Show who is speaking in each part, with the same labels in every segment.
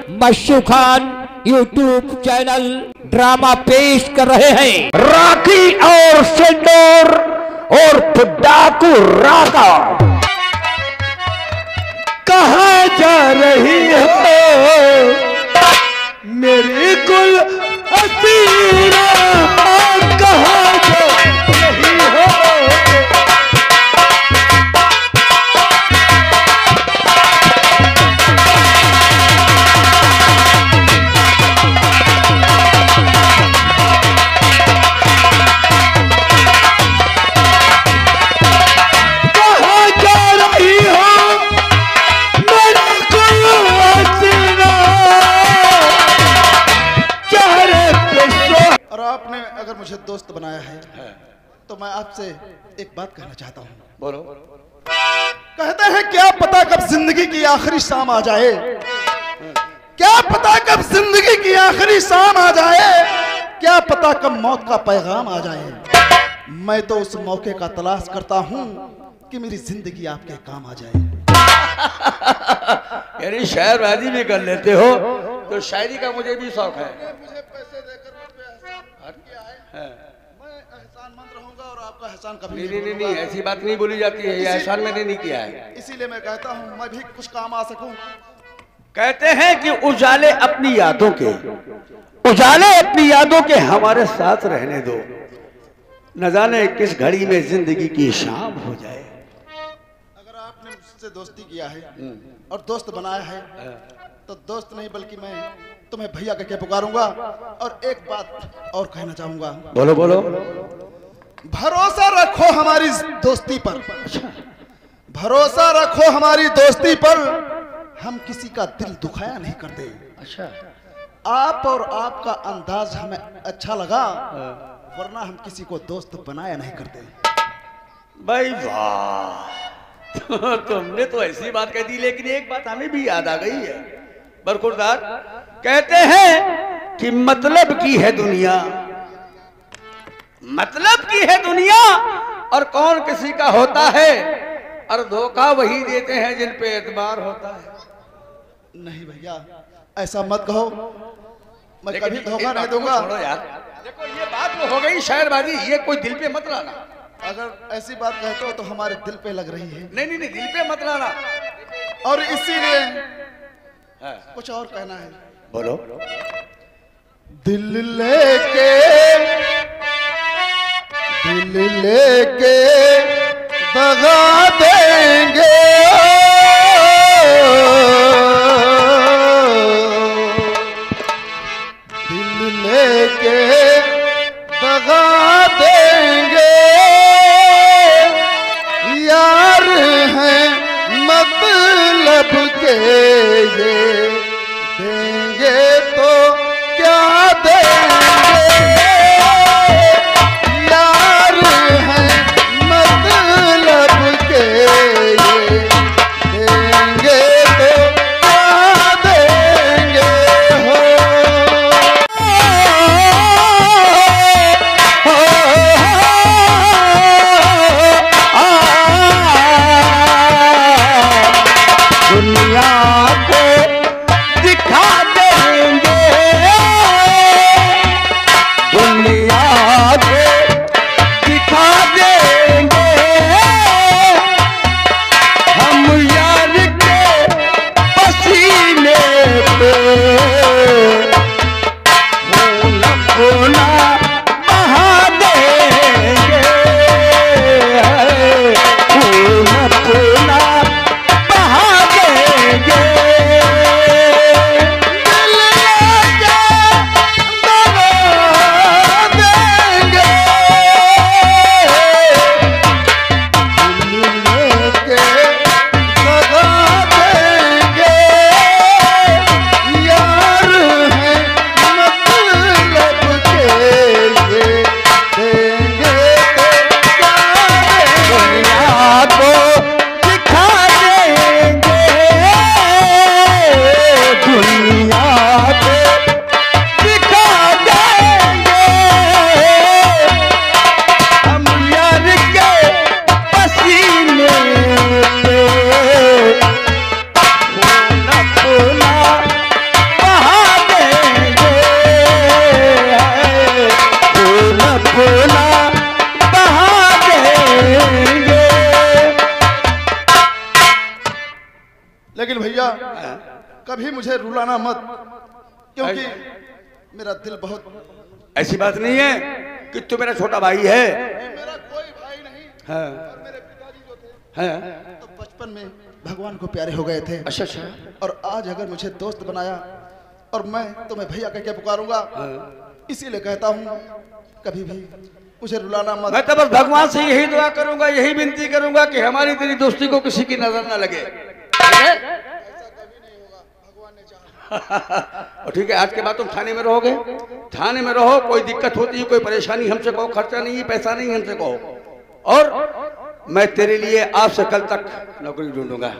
Speaker 1: मशहूर Khan YouTube channel drama पेश कर रहे हैं राखी और सिंदूर और डाकू राका। कहाँ जा रही हो मेरी कुल हसीना, कहाँ जा रही हो?
Speaker 2: आपने अगर मुझे दोस्त बनाया है तो मैं आपसे एक बात कहना चाहता हूँ।
Speaker 3: बोलो।
Speaker 2: कहते हैं क्या पता कब जिंदगी की आखिरी शाम आ जाए, क्या पता कब जिंदगी की आखिरी शाम आ जाए, क्या पता कब मौत का पैगाम आ जाए। मैं तो उस मौके का तलाश करता हूँ कि मेरी जिंदगी आपके काम आ जाए।
Speaker 3: यानी शायरबाजी भी कर लेते हो तो शायरी का मुझे भी शौक है।
Speaker 2: मुझे पैसे देकर मुझ पे एहसान किया है, मैं एहसानमंद रहूंगा और आपका एहसान कभी
Speaker 3: नहीं, ऐसी बात नहीं बोली जाती है। ये एहसान मैंने नहीं किया है,
Speaker 2: इसीलिए मैं कहता हूँ मैं भी कुछ काम आ सकूं।
Speaker 3: कहते हैं कि उजाले अपनी यादों के, उजाले अपनी यादों के हमारे साथ रहने दो, न जाने किस घड़ी में जिंदगी की शाम हो जाए।
Speaker 2: अगर आपने मुझसे दोस्ती किया है और दोस्त बनाया है तो दोस्त नहीं बल्कि मैं तुम्हें भैया कह के पुकारूंगा। और एक बात और कहना चाहूंगा।
Speaker 3: बोलो बोलो।
Speaker 2: भरोसा रखो हमारी दोस्ती पर, भरोसा रखो हमारी दोस्ती पर, हम किसी का दिल दुखाया नहीं करते।
Speaker 3: अच्छा,
Speaker 2: आप और आपका अंदाज हमें अच्छा लगा, वरना हम किसी को दोस्त बनाया नहीं करते।
Speaker 3: भाई वाह, तुमने तो ऐसी बात कह दी, लेकिन एक बात हमें भी याद आ गई है बरखुरदार। कहते हैं कि मतलब की है दुनिया, मतलब की है दुनिया, और कौन किसी का होता है, और धोखा वही देते हैं जिन पे एतबार होता है।
Speaker 2: नहीं भैया ऐसा मत कहो, मैं कभी धोखा नहीं दूंगा।
Speaker 3: छोड़ो यार, देखो ये बात वो हो गई शायरबाजी, ये कोई दिल पे मत लाना।
Speaker 2: अगर ऐसी बात कहते हो तो हमारे दिल पे लग रही है।
Speaker 3: नहीं, दिल पे मत लाना।
Speaker 2: और इसीलिए कुछ और कहना है।
Speaker 3: बोलो।
Speaker 2: दिल लेके दगा देंगे, दिल लेके दगा देंगे, यार हैं मतलब के ये, देंगे तो क्या देंगे, यार हैं मतलब के ये, देंगे तो क्या देंगे हो। दुनिया को दिखा कभी मुझे रुलाना मत, क्योंकि मेरा दिल बहुत।
Speaker 3: ऐसी बात नहीं है कि तू मेरा छोटा भाई है।
Speaker 2: मेरा कोई भाई नहीं।
Speaker 3: हाँ।
Speaker 2: और मेरे पिताजी जो थे
Speaker 3: हाँ।
Speaker 2: तो बचपन में भगवान को प्यारे हो गए थे।
Speaker 3: अच्छा अच्छा।
Speaker 2: और आज अगर मुझे दोस्त बनाया और मैं तुम्हें भैया कह के पुकारूंगा, इसीलिए कहता हूँ कभी भी मुझे रुलाना मत।
Speaker 3: मैं तो बस भगवान से यही दुआ करूंगा, यही विनती करूंगा कि हमारी तेरी दोस्ती को किसी की नजर ना लगे।
Speaker 2: ऐसा कभी नहीं होगा, भगवान ने चाहा।
Speaker 3: और ठीक है, आज के बाद तुम थाने में रहोगे, थाने में रहो। कोई दिक्कत होती है, कोई परेशानी हमसे कहो, खर्चा नहीं, पैसा नहीं, हमसे कहो। और मैं तेरे लिए आज से कल तक नौकरी ढूंढूंगा।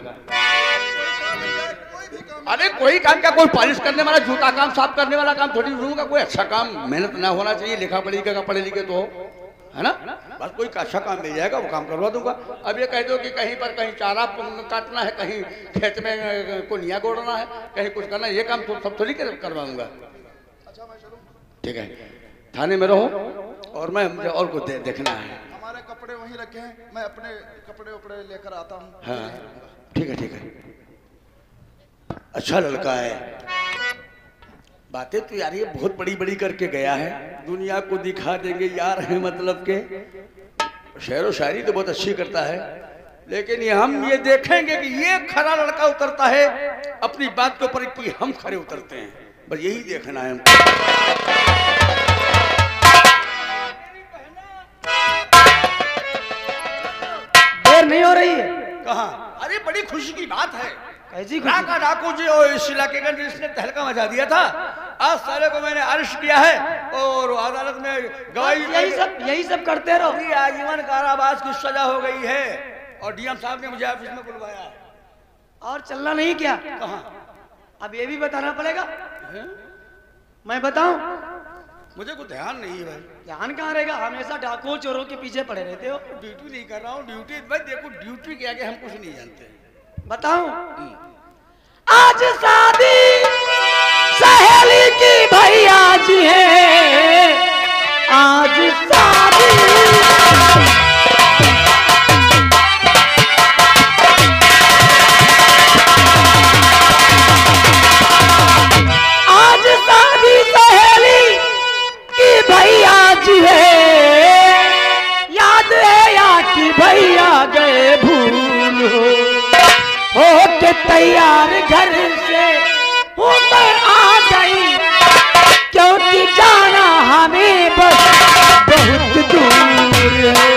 Speaker 3: अरे कोई काम क्या, कोई पॉलिश करने वाला, जूता काम साफ करने वाला काम थोड़ी ढूंढूंगा। कोई अच्छा काम, मेहनत ना होना चाहिए, लिखा पढ़ी का पढ़े लिखे तो है ना। बस कोई अच्छा काम मिल जाएगा, वो काम करवा दूंगा। अब ये कह दो कि कहीं पर कहीं चारा काटना है, कहीं खेत में कोनिया गोड़ना है, कहीं कुछ करना है, ये काम तो सब थोड़ी करवाऊंगा। ठीक है, थाने में रहो और मैं मुझे और कुछ देखना है।
Speaker 2: हमारे कपड़े वहीं रखे हैं, मैं अपने कपड़े उपड़े लेकर आता हूँ।
Speaker 3: हाँ ठीक है ठीक है। अच्छा लड़का है, बातें तो यार ये बहुत बड़ी बड़ी करके गया है, दुनिया को दिखा देंगे यार है मतलब के। शेर व शायरी तो बहुत अच्छी करता है, लेकिन ये हम ये देखेंगे कि ये खरा लड़का उतरता है अपनी बात के ऊपर कि हम खरे उतरते हैं। बस यही देखना है हमको।
Speaker 4: देर नहीं हो रही है?
Speaker 3: कहाँ? अरे बड़ी खुशी की बात है।
Speaker 4: कैसी
Speaker 3: डाका डाकू जी और इस इलाके का जिसने तहलका मचा दिया था, आज साले को मैंने अरेस्ट किया है और अदालत में गवाही।
Speaker 4: यही सब करते रहो।
Speaker 3: आजीवन कारावास की सजा हो गई है और डीएम साहब ने मुझे ऑफिस में बुलवाया।
Speaker 4: और चलना नहीं क्या?
Speaker 3: कहाँ?
Speaker 4: अब ये भी बताना पड़ेगा। मैं बताऊं?
Speaker 3: मुझे कुछ ध्यान नहीं है भाई।
Speaker 4: ध्यान कहाँ रहेगा, हमेशा डाकुओं चोरों के पीछे पड़े रहते हो।
Speaker 3: ड्यूटी नहीं कर रहा हूँ, ड्यूटी भाई देखो, ड्यूटी के आगे हम कुछ नहीं जानते।
Speaker 4: बताऊं? आज शादी सहेली की भैया जी है, आज शादी। आज शादी सहेली की भैया जी है, याद है या कि भैया गए भूल हो के तैयार घर से वो मैं आ गई, क्योंकि जाना हमें बस बहुत दूर है।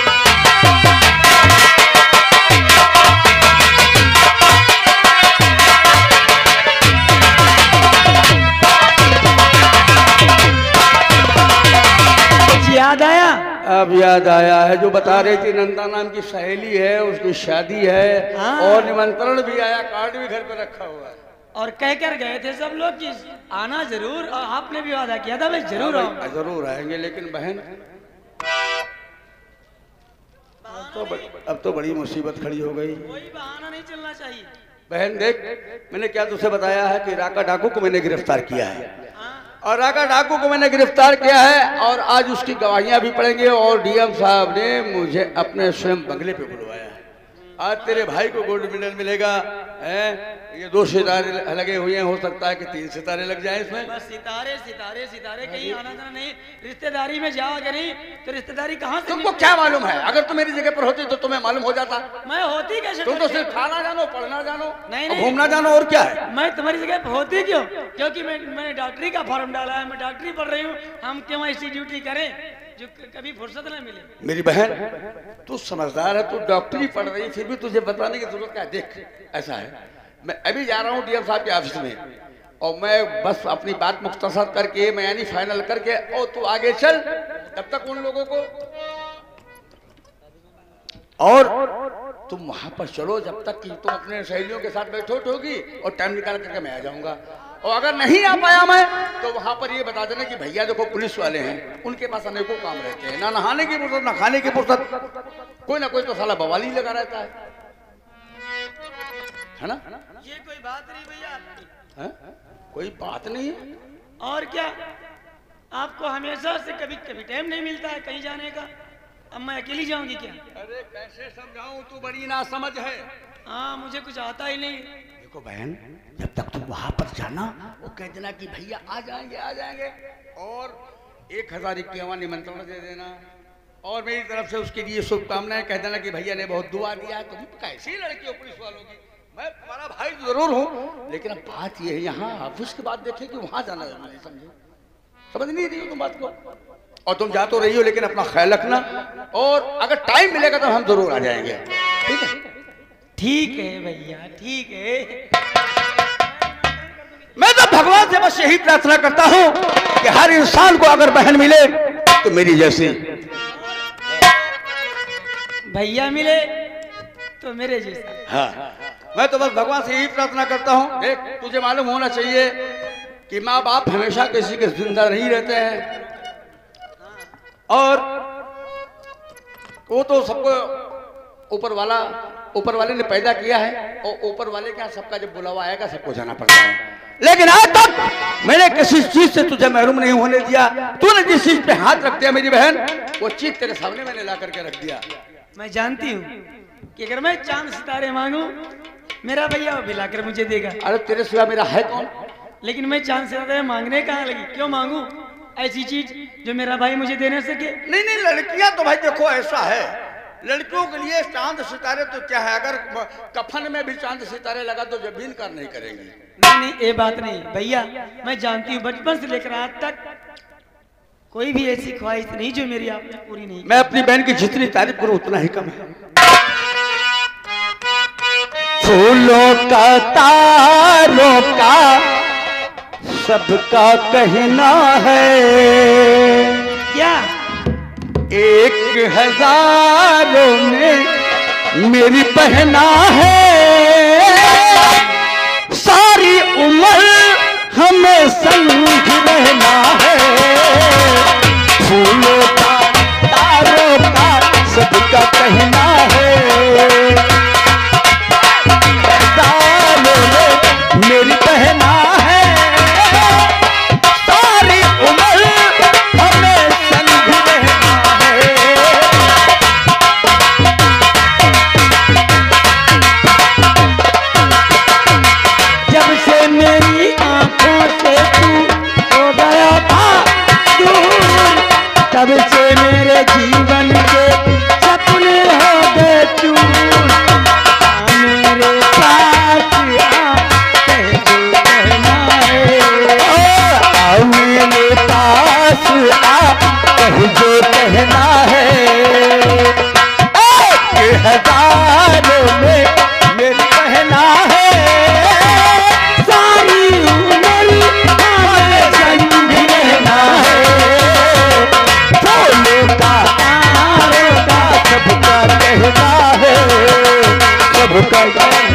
Speaker 4: याद आया?
Speaker 3: अब याद आया है, जो बता रही थी नंदा नाम की सहेली है, उसकी शादी है।
Speaker 4: हाँ।
Speaker 3: और निमंत्रण भी आया, कार्ड भी घर पे रखा हुआ है।
Speaker 4: और कह कर गए थे सब लोग कि आना जरूर, और आपने भी वादा किया था भाई जरूर आओ।
Speaker 3: जरूर आएंगे, लेकिन बहन अब तो बड़ी मुसीबत खड़ी हो गई।
Speaker 4: कोई बहाना नहीं चलना चाहिए।
Speaker 3: बहन देख, मैंने क्या तुझसे बताया है कि राका डाकू को मैंने गिरफ्तार किया है, और राका डाकू को मैंने गिरफ्तार किया है और आज उसकी गवाहियां भी पड़ेंगे। और डीएम साहब ने मुझे अपने स्वयं बंगले पे बुलवाया है। आज तेरे भाई को गोल्ड मेडल मिलेगा। ये 2 सितारे लगे हुए हैं, हो सकता है कि 3 सितारे लग जाए इसमें।
Speaker 4: बस सितारे सितारे सितारे, कहीं आना जाना नहीं। रिश्तेदारी में जाओगे नहीं तो रिश्तेदारी कहाँ से?
Speaker 3: तुमको क्या मालूम है? अगर तुम मेरी जगह पर होती तो तुम्हें मालूम हो जाता।
Speaker 4: मैं होती कैसे?
Speaker 3: तुम तो सिर्फ खाना जानो, पढ़ना जानो,
Speaker 4: नहीं।
Speaker 3: घूमना जानो, और क्या है?
Speaker 4: मैं तुम्हारी जगह पर होती क्यों? क्योंकि मैंने डॉक्टरी का फॉर्म डाला है, मैं डॉक्टरी पढ़ रही हूँ। हम क्यों ऐसी ड्यूटी करें जो कभी फुर्सत न मिले?
Speaker 3: मेरी बहन तू समझदार है, तू डॉक्टरी पढ़ रही, फिर भी तुझे बताने की जरूरत क्या है? देख ऐसा है, मैं अभी जा रहा हूँ डीएम साहब के ऑफिस में, और मैं बस अपनी बात मुख्तसर करके, मैं यानी फाइनल करके, और तू आगे चल। तब तक उन लोगों को, और तुम वहां पर चलो जब तक कि तुम अपने सहेलियों के साथ बैठो होगी, और टाइम निकाल करके मैं आ जाऊंगा। और अगर नहीं आ पाया मैं, तो वहां पर ये बता देना कि भैया देखो पुलिस वाले हैं, उनके पास अनेकों काम रहते हैं, ना नहाने की फुर्सत, ना खाने की फुर्सत, कोई ना कोई तो साला बवाली लगा रहता है ना?
Speaker 4: ये कोई बात नहीं भैया आपकी।
Speaker 3: है? कोई बात नहीं है।
Speaker 4: और क्या, आपको हमेशा से कभी कभी टाइम नहीं मिलता है कहीं जाने का। अब मैं अकेली जाऊंगी क्या?
Speaker 3: अरे कैसे समझाऊं, तू बड़ी नासमझ है।
Speaker 4: हाँ, मुझे कुछ आता ही नहीं।
Speaker 3: देखो बहन, जब तक तुम वहां पर जाना वो कह देना कि भैया आ जाएंगे और 1051 निमंत्रण दे देना और मेरी तरफ से उसके लिए शुभकामनाएं कह देना कि भैया ने बहुत दुआ दिया है। तुम कैसी लड़की हो पुलिस वालों की, मैं तुम्हारा भाई जरूर हूँ, लेकिन अब बात ये है यहाँ ऑफिस के बाद देखे कि वहां जाना जरूरी, समझे? समझ नहीं रही हो तुम बात को? और तुम जा तो रही हो लेकिन अपना ख्याल रखना, और अगर टाइम मिलेगा तो हम जरूर आ जाएंगे, ठीक है?
Speaker 4: ठीक है भैया, ठीक है।
Speaker 3: मैं तो भगवान से बस यही प्रार्थना करता हूँ कि हर इंसान को अगर बहन मिले तो मेरी जैसी,
Speaker 4: भैया मिले तो मेरे जैसा।
Speaker 3: हाँ, मैं तो बस भगवान से यही प्रार्थना करता हूँ। देख, तुझे मालूम होना चाहिए कि माँ बाप हमेशा किसी के जिंदा नहीं रहते हैं, और वो तो सबको ऊपर वाले ने पैदा किया है, और ऊपर वाले का सबका जब बुलावा आएगा सबको जाना पड़ता है। लेकिन आज तक मैंने किसी चीज से तुझे महरूम नहीं होने दिया। तूने जिस चीज पे हाथ रख दिया मेरी बहन, वो चीज तेरे सामने मैंने ला करके रख दिया।
Speaker 4: मैं जानती हूँ कि अगर मैं चांद सितारे मांगू मेरा भैया वो भी लाकर मुझे देगा।
Speaker 3: अरे तेरे सिवा मेरा है कौन?
Speaker 4: लेकिन मैं चांद सितारे मांगने कहाँ लगी, क्यों मांगू ऐसी चीज जो मेरा भाई मुझे दे न सके?
Speaker 3: नहीं, लड़कियां तो भाई देखो ऐसा है, लड़कियों के लिए चांद सितारे तो क्या है, अगर कफन में भी चांद सितारे लगा तो जब भी इनकार नहीं करेंगी।
Speaker 4: नहीं, ये बात नहीं भैया, मैं जानती हूँ बचपन से लेकर आज तक कोई भी ऐसी ख्वाहिश नहीं जो मेरी आपने पूरी नहीं।
Speaker 3: मैं अपनी बहन की जितनी तारीफ करूं उतना ही कम है। फूलों का तारों का सबका कहना है,
Speaker 4: क्या
Speaker 3: 1000 में मेरी बहना है, सारी उम्र हमें संग रहना है। फूलों का तारों का सबका कहना है, 1000 में मेरी बहना है, सारी उम्र हमें संग रहना है।
Speaker 4: जब से मेरी आंखों से तू हो गया था दूर, तब से मेरे जीवन के सपने हो गए चूर। मेरे पास कह जो कहना है,
Speaker 3: मेरे पास कह जो कहना है, 1000 में मेरी बहना है,
Speaker 4: सारी उम्र हमें संग रहना है।
Speaker 3: फूलों का तारों का सबका कहना है, सबका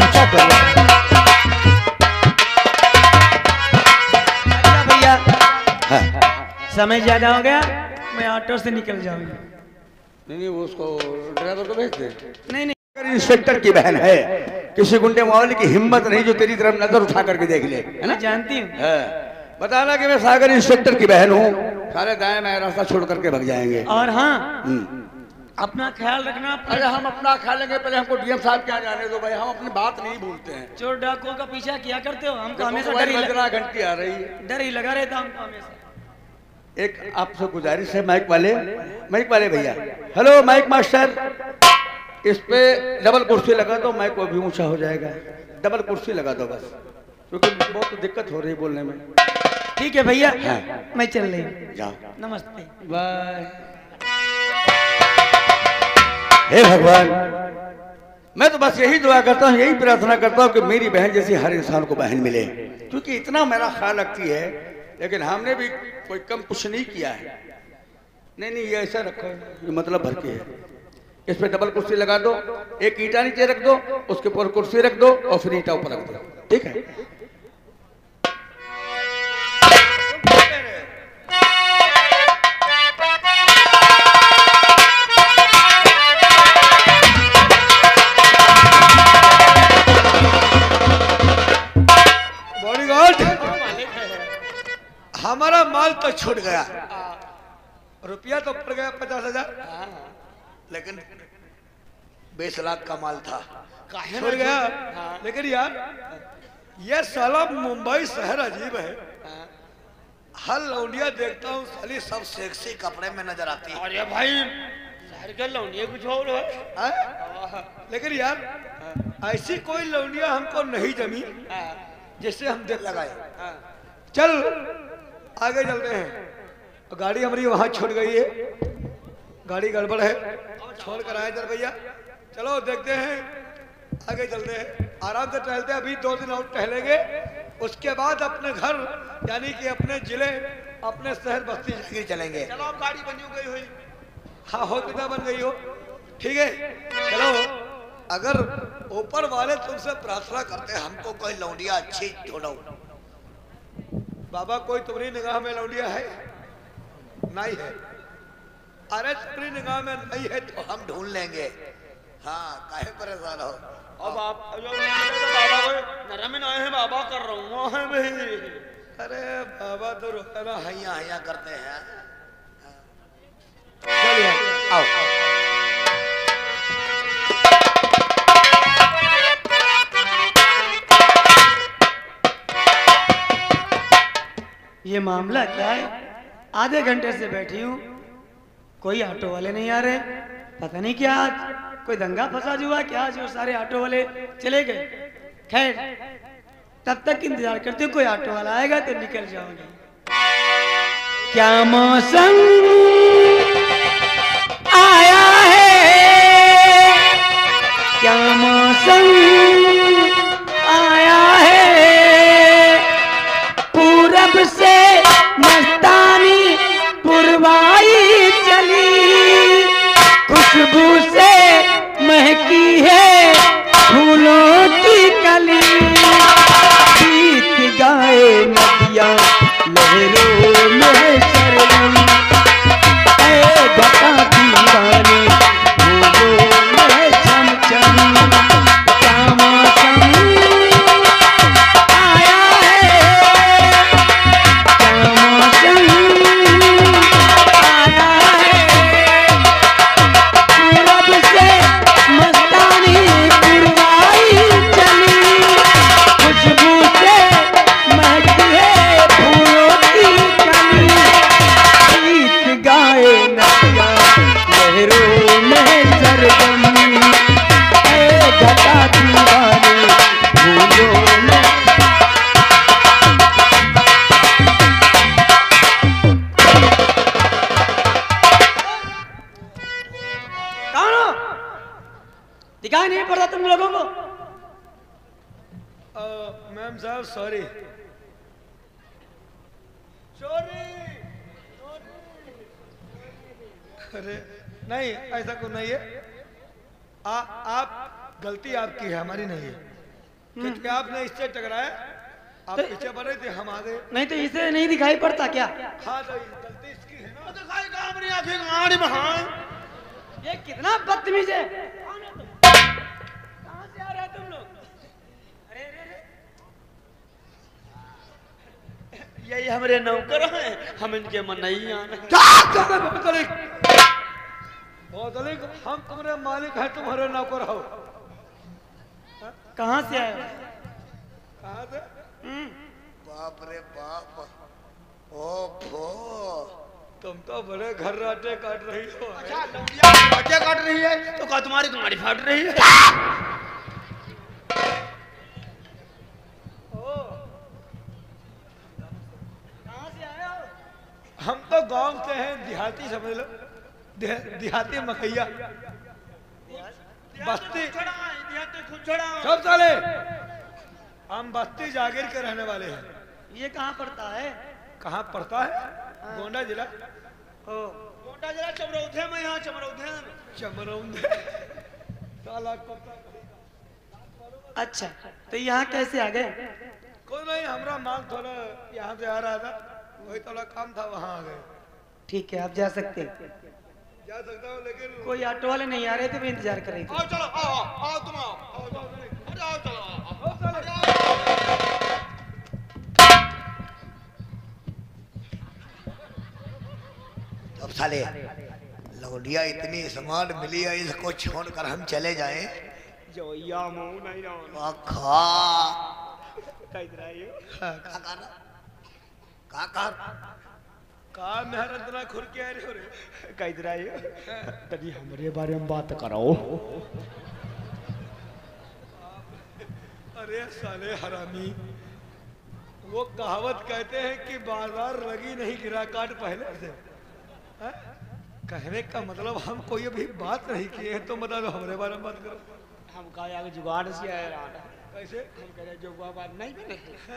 Speaker 4: भैया समय ज्यादा हो गया, मैं ऑटो से निकल जाऊंगा।
Speaker 3: नहीं, वो उसको ड्राइवर को भेज दे।
Speaker 4: नहीं,
Speaker 3: इंस्पेक्टर की बहन है, किसी गुंडे मावली की हिम्मत नहीं जो तेरी तरफ नजर उठा करके देख ले, है ना?
Speaker 4: जानती हूँ।
Speaker 3: बताना कि मैं सागर इंस्पेक्टर की बहन हूँ, सारे दाएं मैं रास्ता छोड़ करके भाग जाएंगे।
Speaker 4: और हाँ, अपना ख्याल रखना।
Speaker 3: अरे हम अपना खा लेंगे, पहले हमको डीएम साहब क्या जाने दो भाई, हम अपनी बात नहीं भूलते हैं।
Speaker 4: चोर डाकुओं का पीछा किया करते हो, हमको हमेशा
Speaker 3: घंटी आ रही है,
Speaker 4: डर ही लगा रहता हमको हमेशा।
Speaker 3: एक आपसे गुजारिश है, माइक वाले भैया, हेलो माइक मास्टर, इस पे डबल कुर्सी लगा दो, माइक को भी ऊंचा हो जाएगा। डबल कुर्सी लगा दो बस, क्योंकि बहुत दिक्कत हो रही है बोलने में।
Speaker 4: ठीक है भैया,
Speaker 3: हाँ।
Speaker 4: मैं चल रही हूँ,
Speaker 3: जाओ,
Speaker 4: नमस्ते,
Speaker 3: बाय। हे भगवान, मैं तो बस यही दुआ करता हूँ, यही प्रार्थना करता हूँ कि मेरी बहन जैसी हर इंसान को बहन मिले, क्योंकि इतना मेरा ख्याल रखती है, लेकिन हमने भी कोई कम कुछ नहीं किया है। नहीं, ये ऐसा रखो, ये मतलब भर के है। इस पे डबल कुर्सी लगा दो, एक ईंटा नीचे रख दो, उसके ऊपर कुर्सी रख दो, और फिर ईंटा ऊपर रख दो, ठीक है? हमारा माल तो छूट गया, रुपया तो पड़ गया 50,000, लेकिन 20 लाख का माल था, छूट गया। लेकिन यार ये साला मुंबई शहर अजीब है। हर लौंडिया देखता हूँ साली सब सेक्सी कपड़े में नजर आती है।
Speaker 4: अरे भाई शहर के लौंडिया कुछ और है।
Speaker 3: लेकिन यार ऐसी कोई लौंडिया हमको नहीं जमी जिससे हम दिल लगाए। चल आगे चलते हैं। गाड़ी हमारी वहां छूट गई है, गाड़ी गड़बड़ है, छोड़ कर आए जर भैया। चलो देखते हैं, आगे चलते हैं, आराम से टहलते हैं। अभी 2 दिन और टहलेंगे, उसके बाद अपने घर यानी कि अपने जिले, अपने शहर बस्ती जाकर चलेंगे।
Speaker 2: चलो अब गाड़ी बनी गई हुई।
Speaker 3: हाँ हो कितना बन गई हो, ठीक है। चलो अगर ऊपर वाले तुमसे प्रार्थना करते हमको कोई लौंडिया अच्छी ढूंढो। बाबा कोई तुम्हारी निगाह में लौंडिया है? नहीं है। अरे तुम्हारी निगाह में नहीं है तो हम ढूंढ लेंगे। हाँ काहे परेशान हो।
Speaker 4: अब आप बाबा को नरम में आए हैं, बाबा कर रहा हूँ है भाई।
Speaker 3: अरे बाबा तो रोना हैया हैया करते हैं।
Speaker 1: चलिए आओ।
Speaker 4: ये मामला क्या है? आधे घंटे से बैठी हूँ, कोई ऑटो वाले नहीं आ रहे। पता नहीं क्या आज कोई दंगा फसाद हुआ क्या, जो सारे ऑटो वाले चले गए। खैर तब तक इंतजार करते हो, कोई ऑटो वाला आएगा तो निकल जाओगे। क्या मौसम आया है, क्या मौसम आया है, पूरब से मस्तानी पुरवाई चली, खुशबू से महकी है फूलों की कली, गीत गाए नदियां लहरों में सरगम, ऐ बता दीवाने फूलों में चमचम। क्या मौसम आया है, क्या मौसम आया है, पूरब से मस्तानी पुरवाई चली, खुशबू से महकी है फूलों की कली, गीत गाए नदियां लहरों में सरगम, ऐ घटा दीवाने फूलों में। कौन हो? दिखाई नहीं पड़ता तुम लोगों को?
Speaker 3: मैम साहब सॉरी सॉरी। अरे नहीं ऐसा कुछ नहीं है। आप गलती आपकी है, हमारी नहीं है। क्योंकि आपने इससे टकराया, आप पीछे बढ़ रहे थे, हम आ गए।
Speaker 4: नहीं तो इसे नहीं दिखाई पड़ता क्या?
Speaker 3: हाँ तो गलती इसकी है ना।
Speaker 2: दिखाई कहाँ मेरी आंखें गाड़ी में। हाँ
Speaker 4: ये कितना बदतमीज है। कौन है तुम? कहाँ से आ रहे हैं तुम लोग? अरे अरे अरे, यही हमारे नौकर हैं, हम इनके मन नहीं आने।
Speaker 3: बहुत अधिक, हम तुम्हारे मालिक हैं, तुम्हारे नौकर हो।
Speaker 4: कहाँ से आए?
Speaker 3: कहाँ से? बाप रे बाप, ओफो, तुम तो बड़े घर राटे काट रही हो।
Speaker 2: अच्छा लौंडिया बाटे काट रही है तो क्या तुम्हारी गाड़ी फाट रही है?
Speaker 4: कहाँ से आए हो?
Speaker 3: हम तो गांव से हैं, देहाती समझ लो, देहाती मकैया बस्ती। सब साले हम बस्ती जागीर के रहने वाले हैं।
Speaker 4: ये कहाँ पड़ता है?
Speaker 3: कहाँ पड़ता है? गोंडा जिला।
Speaker 4: ओ
Speaker 2: गोंडा जिला चमरौधे में। यहाँ चमरौधे में।
Speaker 3: चमरौंदे साला कुत्ता।
Speaker 4: अच्छा तो यहाँ कैसे आ गए?
Speaker 3: कोई नहीं, हमारा माल थोड़ा यहाँ से आ रहा था, वही थोड़ा काम था, वहाँ आ गए।
Speaker 4: ठीक है आप जा सकते हैं।
Speaker 3: जा सकता हूँ लेकिन
Speaker 4: कोई ऑटो वाले नहीं आ रहे थे, मैं इंतजार कर रही थी।
Speaker 2: आओ चलो आओ आओ तुम आओ आओ चलो अरे आओ चलो आओ।
Speaker 3: अब साले लौंडिया इतनी स्मार्ट मिली है, इसको छोड़कर हम चले जाएं?
Speaker 4: जो या मुंह नहीं
Speaker 3: आखा का मेहरतना खुर के आ रहे हो रे
Speaker 1: तनी हमारे बारे में बात करो।
Speaker 3: अरे साले हरामी, वो कहावत कहते हैं कि बार बार लगी नहीं गिरा काट पहले से। है? कहने का मतलब हम कोई अभी बात नहीं किए हैं तो बता दो हमारे बारे में बात करो।
Speaker 1: हम का आगे जुगाड़ से आए रहा
Speaker 3: कैसे
Speaker 1: हम कह रहे जो बात नहीं बने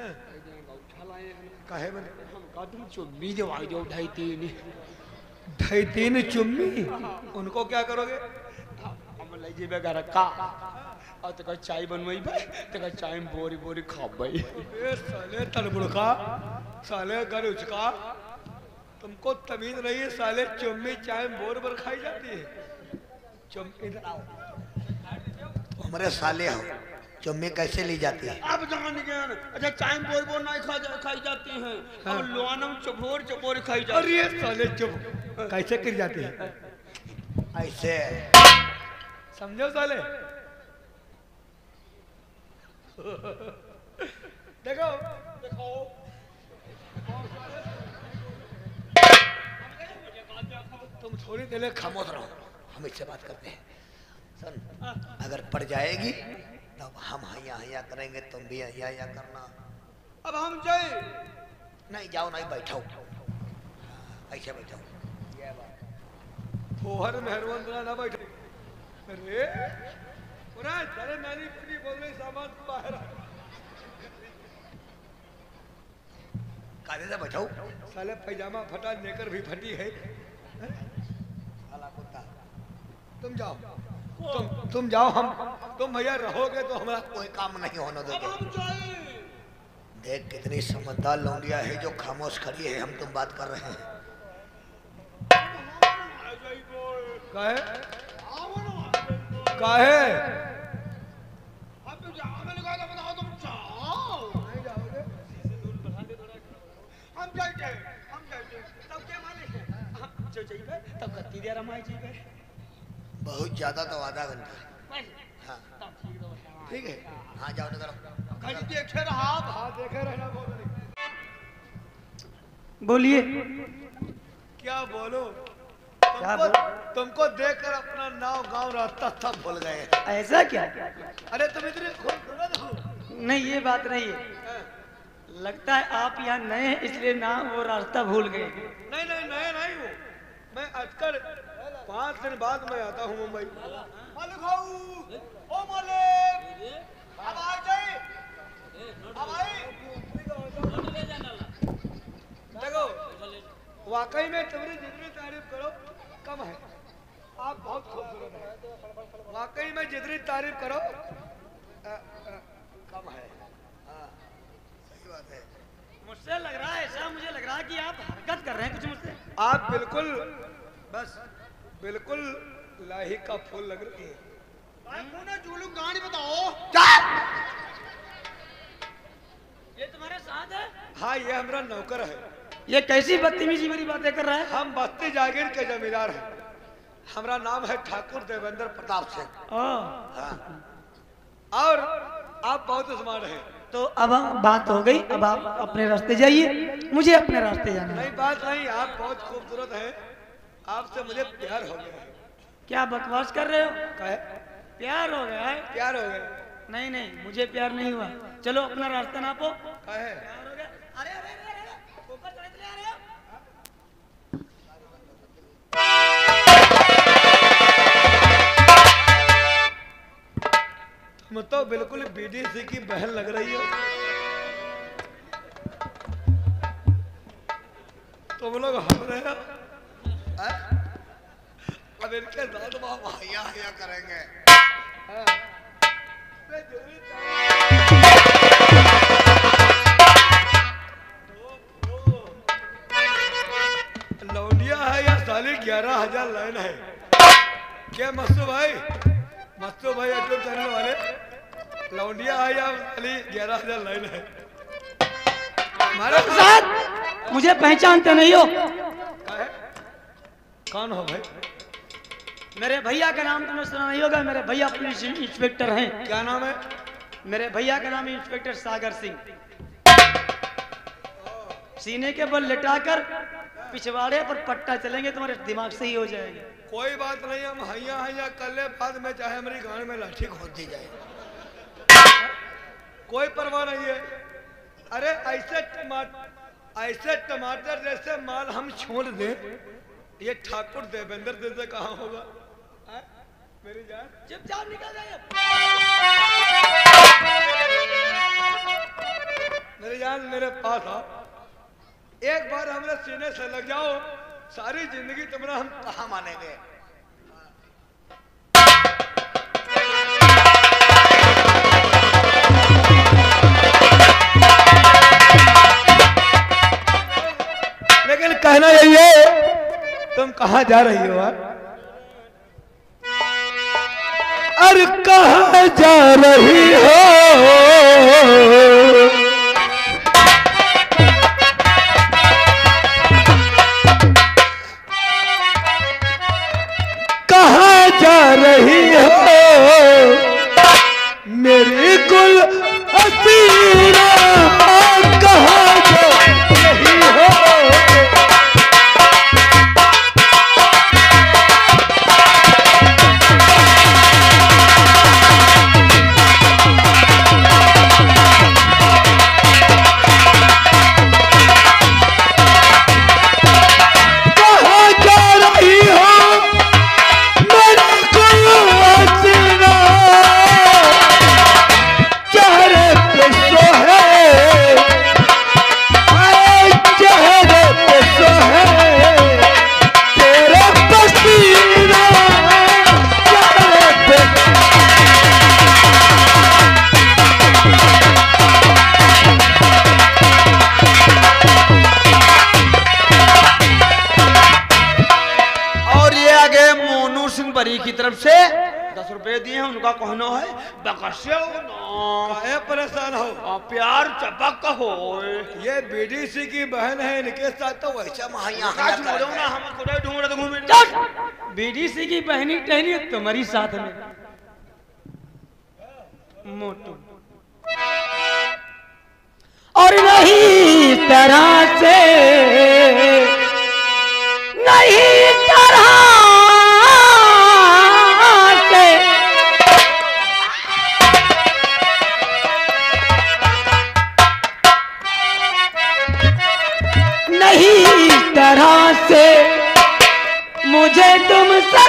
Speaker 3: काहे बने
Speaker 1: हम का तुम चुम्मी जो आई जो ढाई
Speaker 3: तीन चुम्मी उनको क्या करोगे?
Speaker 1: हम ले जेबे घर का और तो चाय बनवाई भाई तो चाय में बोरी बोरी खा भाई।
Speaker 3: ए साले तलबुड़का, साले घर उचका, तुमको तमीज नहीं है साले। चुम्मी चाय में बोर बोर खाई जाती है। चुम्मी इधर आओ।
Speaker 5: हमारे साले हो, चुम्मी कैसे ली जाती है?
Speaker 1: अब जान गया। अच्छा चाय में बोर बोर नहीं खाई जाती हैं और लोहानम चपोर चपोर खाई जाती
Speaker 3: अरे साले चुप, कैसे गिर जाती है?
Speaker 5: ऐसे
Speaker 3: समझो साले। देखो देखो तुम थोड़ी देर
Speaker 5: खामोश रहो, हम इससे बात करते हैं। सुन, अगर पड़ जाएगी तब हम हैया हैया करेंगे, तुम भी हैया हैया करना।
Speaker 3: अब हम जाए?
Speaker 5: नहीं जाओ, नहीं बैठो, ऐसे बैठो।
Speaker 3: फोहर मेहरबान ना बैठे। अरे सारे नानी पीनी बोल रही सामान बाहर
Speaker 5: कायदे से बैठो।
Speaker 3: साले पैजामा फटा, नेकर भी फटी है।
Speaker 5: साला कुत्ता,
Speaker 3: तुम जाओ, तुम जाओ। हम तुम भैया रहोगे तो हमारा
Speaker 5: कोई काम नहीं होने दोगे। देख कितनी समझदार लौंडिया है जो खामोश खड़ी है, हम तुम बात कर रहे हैं।
Speaker 3: काहे काहे
Speaker 5: बहुत ज्यादा तो आधा घंटा। हाँ
Speaker 3: ठीक है।
Speaker 5: हाँ जाओ, निकलो।
Speaker 3: देखे रहा, हाँ देखे रहना।
Speaker 4: बोलिए।
Speaker 3: क्या बोलो?
Speaker 4: क्या
Speaker 3: तुमको देखकर अपना नाव गांव रास्ता सब भूल गए।
Speaker 4: ऐसा क्या?
Speaker 3: अरे तुम इतने खूबसूरत हो।
Speaker 4: नहीं, ये बात नहीं है। लगता है आप यहाँ नए हैं इसलिए ना वो रास्ता भूल गए।
Speaker 3: नहीं नहीं नया नहीं हूँ मैं। अटकर 5 दिन बाद मैं आता हूँ मुंबई। मालिक ओ मालिक, अब आ जाए, अब आई। देखो वाकई में तुम्हारी जितनी तारीफ करो कम है। आप बहुत खूबसूरत हैं। वाकई में जितनी तारीफ करो कम है। हाँ
Speaker 5: सही बात है।
Speaker 4: मुझसे लग रहा है ऐसा, मुझे लग रहा है कि आप हरकत कर रहे हैं कुछ मुझसे।
Speaker 3: आप बिल्कुल बस बिल्कुल लाही का फूल लग रही है। जुलूम कहानी बताओ।
Speaker 4: ये तुम्हारे साथ है?
Speaker 3: हाँ ये हमारा नौकर है।
Speaker 4: ये कैसी बदतमीजी वाली बातें कर रहा है?
Speaker 3: हम बस्ती जागीर के जमींदार हैं। हमारा नाम है ठाकुर देवेंद्र प्रताप सिंह। और आप बहुत स्मार्ट हैं।
Speaker 4: तो अब बात हो गई, अब आप अपने रास्ते जाइए, मुझे अपने रास्ते जाना है।
Speaker 3: नहीं बात नहीं, आप बहुत खूबसूरत हैं। आपसे मुझे प्यार हो गया है।
Speaker 4: क्या बकवास कर रहे हो?
Speaker 3: कहे
Speaker 4: प्यार हो गया है?
Speaker 3: प्यार हो गया?
Speaker 4: नहीं नहीं, मुझे प्यार नहीं हुआ। चलो अपना रास्ता नापो।
Speaker 3: कहे
Speaker 4: प्यार हो गया? अरे अरे अरे अरे, ऊपर चढ़ते आ रहे हो?
Speaker 3: तुम तो बिल्कुल बीडीसी की बहन लग रही हो। तुम लोग हम रहे हो। अब इनके साथ हम
Speaker 5: हैया हैया करेंगे।
Speaker 3: लौंडिया है या साली 11,000 लाइन है क्या? मस्तू भाई यूट्यूब चैनल वाले, लौंडिया है या साली 11,000 लाइन है हमारे
Speaker 4: साथ? मुझे पहचानते नहीं हो?
Speaker 3: कौन हो भाई?
Speaker 4: मेरे भैया का नाम तुमने सुना नहीं होगा। मेरे भैया पुलिस इंस्पेक्टर हैं।
Speaker 3: क्या नाम है?
Speaker 4: मेरे भैया का नाम है इंस्पेक्टर सागर सिंह। सीने के बल लिटाकर पिछवाड़े पर पट्टा चलेंगे, तुम्हारे दिमाग से ही हो जाएगा।
Speaker 3: कोई बात नहीं, हम हैया हैया कर ले, बाद में चाहे हमारी गांड में लाठी खोद दी जाए, कोई परवाह नहीं है। अरे ऐसे टमाटर जैसे माल हम छोड़ दे, ये ठाकुर देवेंद्र जैसे कहाँ होगा? मेरी जान
Speaker 4: चुपचाप निकल जाइए।
Speaker 3: मेरी जान मेरे पास आओ, एक बार हमने सीने से लग जाओ, सारी जिंदगी तुम्हारा हम कहाँ मानेंगे। लेकिन कहना यही है, तुम कहाँ जा रही हो? अरे कहाँ जा रही हो? कहाँ जा रही हो मेरी गुल हसीना, कहाँ जा रही हो? की तरफ से 10 रुपए दिए हैं, उनका कहना है बकसे हो ना, परेशान हो, प्यार चपक हो। ये बीडीसी की बहन है, इनके साथ तो वैसा
Speaker 4: बीडीसी की बहनी टहनी तुम्हारी साथ में मोटू, और नहीं तरह से नहीं तरह तरह से मुझे तुमसे